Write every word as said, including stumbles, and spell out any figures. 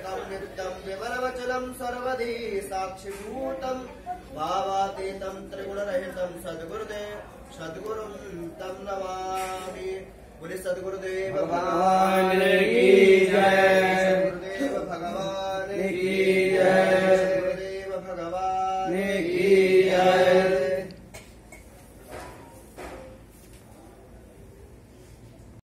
एकं नित्यं विमलमचलं सर्वधी साक्षिभूतं भावातीतं त्रिगुणरहितं सद्गुरुदेव सद्गुरुं तं नमामि। बोले सद्गुरुदेव भगवान की जय। गुरुदेव भगवान की जय। गुरुदेव भगवान की जय।